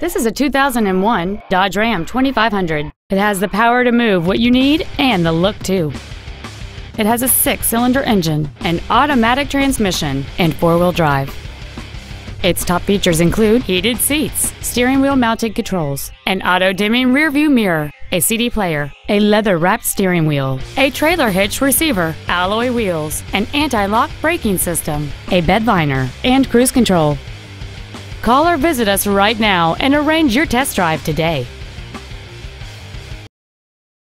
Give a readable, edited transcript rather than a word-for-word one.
This is a 2001 Dodge Ram 2500. It has the power to move what you need and the look too. It has a 6-cylinder engine, an automatic transmission, and 4-wheel drive. Its top features include heated seats, steering wheel mounted controls, an auto-dimming rear-view mirror, a CD player, a leather-wrapped steering wheel, a trailer hitch receiver, alloy wheels, an anti-lock braking system, a bed liner, and cruise control. Call or visit us right now and arrange your test drive today.